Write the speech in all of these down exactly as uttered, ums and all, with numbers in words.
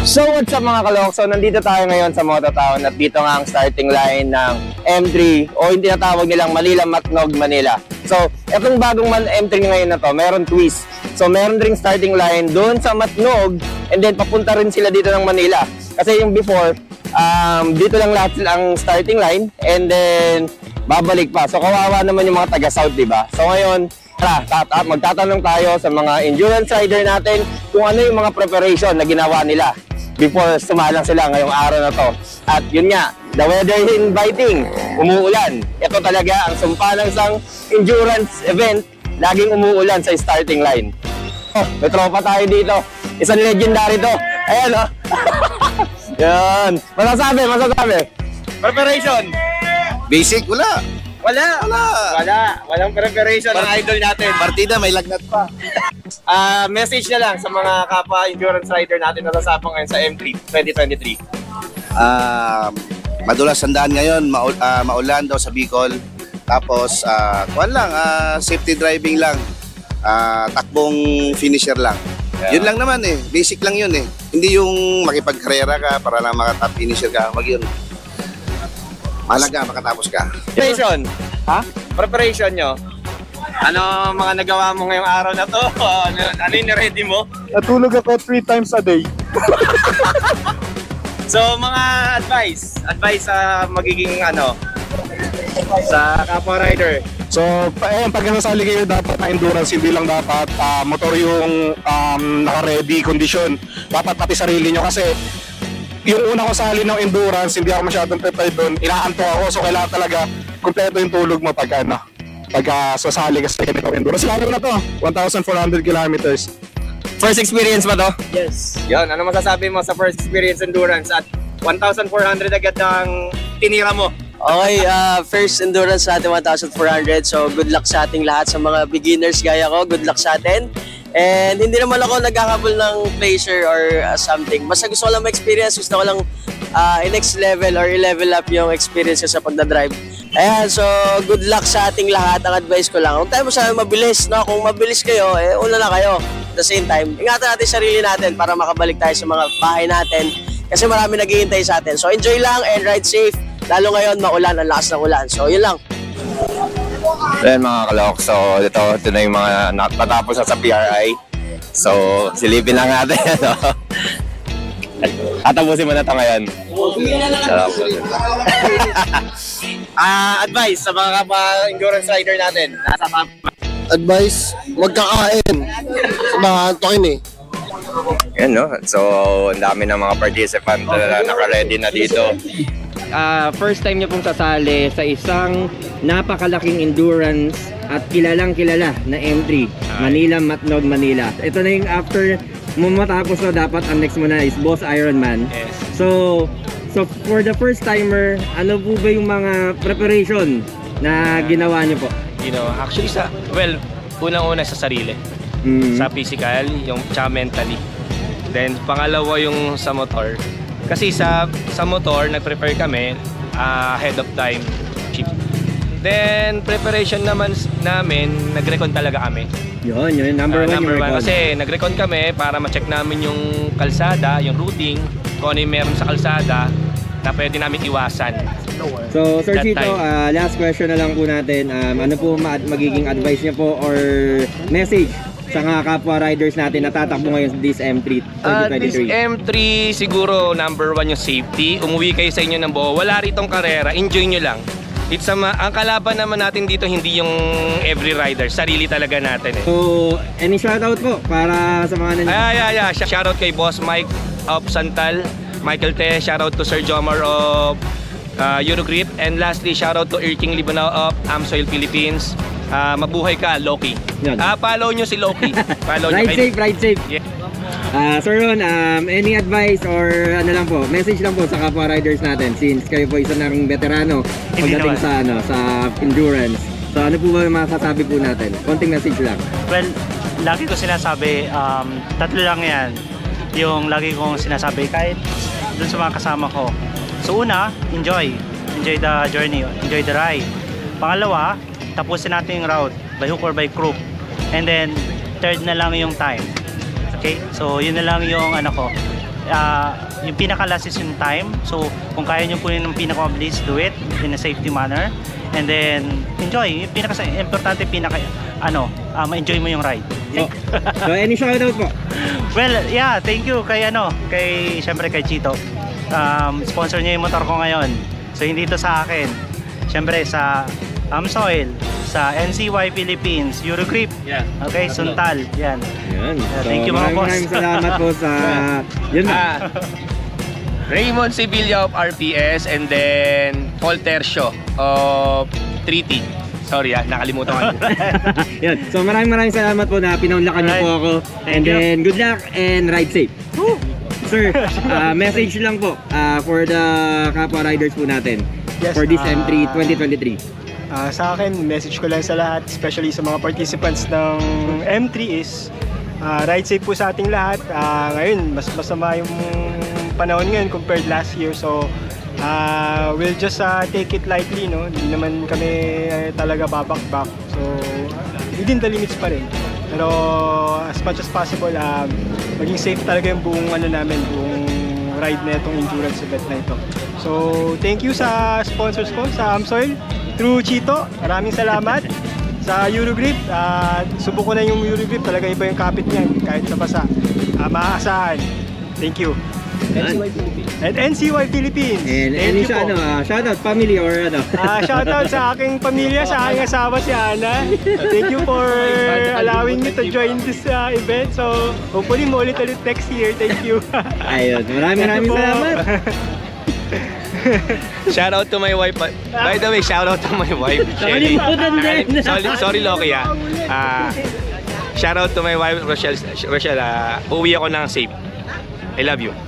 So what's up mga kalok? So nandito tayo ngayon sa Mototown at dito nga ang starting line ng M three o yung tinatawag nilang Manila Matnog Manila. So itong bagong M three ngayon na to, meron twist. So meron ring starting line doon sa Matnog and then papunta rin sila dito ng Manila. Kasi yung before, um, dito lang lahat ang starting line and then babalik pa. So kawawa naman yung mga taga-South, diba? So ngayon, tara, magtatanong tayo sa mga endurance rider natin kung ano yung mga preparation na ginawa nila before sumalang sila ngayong araw na to. At yun nga, the weather is inviting, umuulan. Ito talaga ang sumpa ng isang endurance event, laging umuulan sa starting line. Oh, may tropa tayo dito. Isang legendary to. Ayan oh. Yan. Masasabi, masasabi. Preparation. Basic, wala. Wala. Wala. Wala. Walang preparation ng idol natin. Partida, may lagnat pa. Uh, message na lang sa mga kapwa endurance rider natin na nasapang ngayon sa M three twenty twenty-three. Uh, madulas ang daan ngayon, maul uh, maulan daw sa Bicol. Tapos, uh, kuwan lang, uh, safety driving lang. Uh, takbong finisher lang. Yeah. Yun lang naman eh, basic lang yun eh. Hindi yung makipag-karera ka para lang makatap finisher ka, wag yun. Mahalaga, makatapos ka. Preparation? Ha? Preparation nyo? Ano mga nagawa mo ngayong araw na to? Ano, ano yung ready mo? Natulog ako three times a day. So mga advice, advice sa magiging ano, sa kapwa rider. So, eh, pag nasali kayo dapat na endurance, hindi lang dapat uh, motor yung um, naka-ready condition. Dapat pati sarili nyo kasi yung una ko sali ng endurance, hindi ako masyadong prepared doon. Inaanto ako, so kailangan talaga kumpleto yung tulog mo pag ano, pag uh, sasali ka sa endurance. Lalo na to, one thousand four hundred kilometers. First experience ba to? Yes. Yan, ano masasabi mo sa first experience endurance at one thousand four hundred agad ang tinira mo? Okay, uh, first endurance natin one thousand four hundred. So good luck sa ating lahat, sa mga beginners gaya ko. Good luck sa atin. And hindi naman ako nagkakabol ng pleasure or uh, something. Basta gusto ko lang ma-experience, gusto ko lang uh, i-next level or i-level up yung experience sa pagdadrive. Ayan, so good luck sa ating lahat. Ang advice ko lang, huwag tayo masabi mabilis, no? Kung mabilis kayo, eh una na kayo. At the same time, ingatan natin sarili natin para makabalik tayo sa mga bahay natin. Kasi marami naghihintay sa atin. So enjoy lang and ride safe. Lalo ngayon, maulan, ang lakas ng ulan. So yun lang. Ayan mga kalok, so ito, ito na yung mga natapos na sa P R I. So silipin lang natin. No? Tatapusin mo na ito ngayon. Ah, advice sa mga kapwa endurance rider natin. Nasa top. Advice, magkakain. Mahantokin eh. Yan no, so ang dami ng mga participant na naka-ready na dito. Uh, first time niyo pong sasali sa isang napakalaking endurance at kilalang kilala na M three, Manila Matnog Manila. Ito na yung after mo matapos na, dapat ang next mo na is Boss Ironman. Yes. So, so for the first timer, ano po ba yung mga preparation na ginawa niyo po? You know, actually sa, well, unang-una sa sarili. Mm. Sa physical, yung tsaka mentally. Then pangalawa yung sa motor. Kasi sa sa motor, nag-prepare kami uh, ahead of time. Then preparation naman namin, nag-recon talaga kami. Yun, yun, number Uh, one number yung one. recon. Kasi nag-recon kami para ma-check namin yung kalsada, yung routing, kung ano yung meron sa kalsada na pwede namin iwasan. So Sir That Chito, time. uh, last question na lang po natin. Um, ano po ma magiging advice niyo po or message sa mga kapwa riders natin na tatakbo ngayon sa this M three Uh, twenty this twenty-three? M three siguro number one yung safety. Umuwi kayo sa inyo ng buo. Wala ritong karera. Enjoy nyo lang. It's a ma ang kalaban naman natin dito hindi yung every rider. Sarili talaga natin eh. So, any shoutout po para sa mga nandiyan? Ay, ay, ay. Shoutout kay Boss Mike of Santal. Michael Te. Shoutout to Sir Jomar of uh, Eurogrip. And lastly, shoutout to Irking Libanao of Amsoil Philippines. Uh, mabuhay ka, Loki. Ah, follow nyo si Loki. Follow nyo Ride kay... safe, ride safe. Yeah. Uh, Sir Ron, um, any advice or ano lang po, message lang po sa kapwa riders natin since kayo po isa na ring veterano pagdating naman. sa ano sa endurance. So ano po ba yung masasabi po natin? Konting message lang. Well, lagi ko sinasabi, um, tatlo lang yan. Yung lagi kong sinasabi kahit dun sa mga kasama ko. So una, enjoy. Enjoy the journey, enjoy the ride. Pangalawa, tapusin natin yung route by hook or by crook. And then, third na lang yung time. Okay? So, yun na lang yung ano ko. uh, yung pinaka-last is yung time. So, kung kaya nyo kunin ng pinaka-mabilis, do it in a safety manner. And then, enjoy. Yung pinaka-importante, pinaka, ano, uh, ma-enjoy mo yung ride. So, so any shoutout po? Well, yeah, thank you kay, ano, kay, syempre kay Chito. Um, sponsor niya yung motor ko ngayon. So, hindi ito sa akin. Syempre, sa Amsoil, sa N C Y Philippines, Eurogrip, Yeah. okay, Suntal, yan. Yan. Yeah, So, thank you, mga maraming boss. maraming salamat po sa... Yun na. Ah, Raymond Sevilla of R P S, and then Paul Tercio of three T. Sorry ah, nakalimutan ko. Yan. So maraming maraming salamat po na pinaunlakan niyo po ako. And you. then good luck and ride safe. Sir, uh, message lang po uh, for the kapwa riders po natin Yes, for this uh, M three twenty twenty-three. Ah, sa akin, message ko lang sa lahat, especially sa mga participants ng M three is ah, ride safe po sa ating lahat. Ah, ngayon, mas masama yung panahon ngayon compared last year. So, ah, we'll just ah, take it lightly, no? Hindi naman kami eh, talaga babakbak. So, within the limits pa rin. Pero as much as possible, ah, maging safe talaga yung buong ano namin, buong ride na itong endurance event na ito. So, thank you sa sponsors ko, sa Amsoil, through Chito. Maraming salamat. Sa Eurogrip, uh, subok ko na yung Eurogrip. Talaga iba yung kapit niyan, kahit sa basa. Uh, maaasahan. Thank you. N C Y Philippines. And N C Y Philippines. And Thank any you sa po. ano, uh, shoutout family or ano? Ah, shoutout sa aking pamilya, sa aking asawa si Ana. Thank you for allowing me to join this uh, event. So, hopefully mo ulit-ulit next year. Thank you. Ayun, maraming Thank you maraming po. salamat. Shout out to my wife. By the way, shout out to my wife, Shelly. Nakalimutan din. Sorry, sorry Loki ah. Ah, shout out to my wife, Rochelle. Rochelle, ah, uwi ako ng safe. I love you.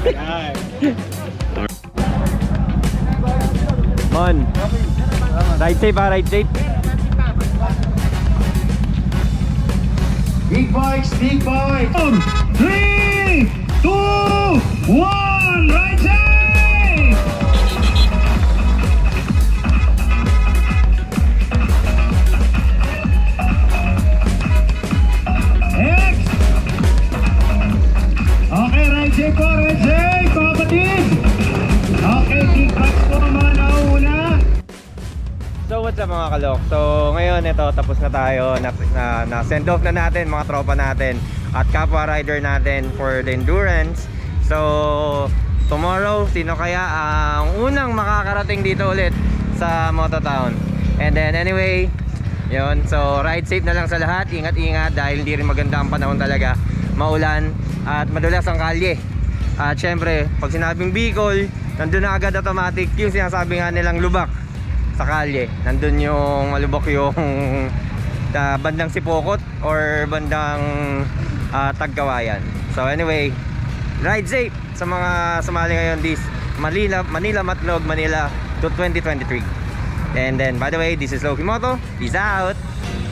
On. Ride safe ha, ride safe. Big bikes, big bikes. Three, two, one, right side. X. Okay, right side po, right side, kapatid. Okay, big bikes po mga nauna. So what's up mga kalok? So ngayon ito tapos na tayo na, na, na send off na natin mga tropa natin at kapwa rider natin for the endurance. So tomorrow sino kaya ang unang makakarating dito ulit sa Mototown? And then anyway, yun, so ride safe na lang sa lahat. Ingat-ingat dahil hindi rin maganda ang panahon talaga. Maulan at madulas ang kalye. At syempre pag sinabing Bicol, nandun na agad automatic yung sinasabi nga nilang lubak sa kalye. Nandun yung malubok yung uh, bandang Sipokot or bandang uh, Tagkawayan. So anyway, ride safe sa mga sumali ngayon this Manila, Manila Matlog, Manila to twenty twenty-three. And then by the way, this is Loki Moto. Peace out!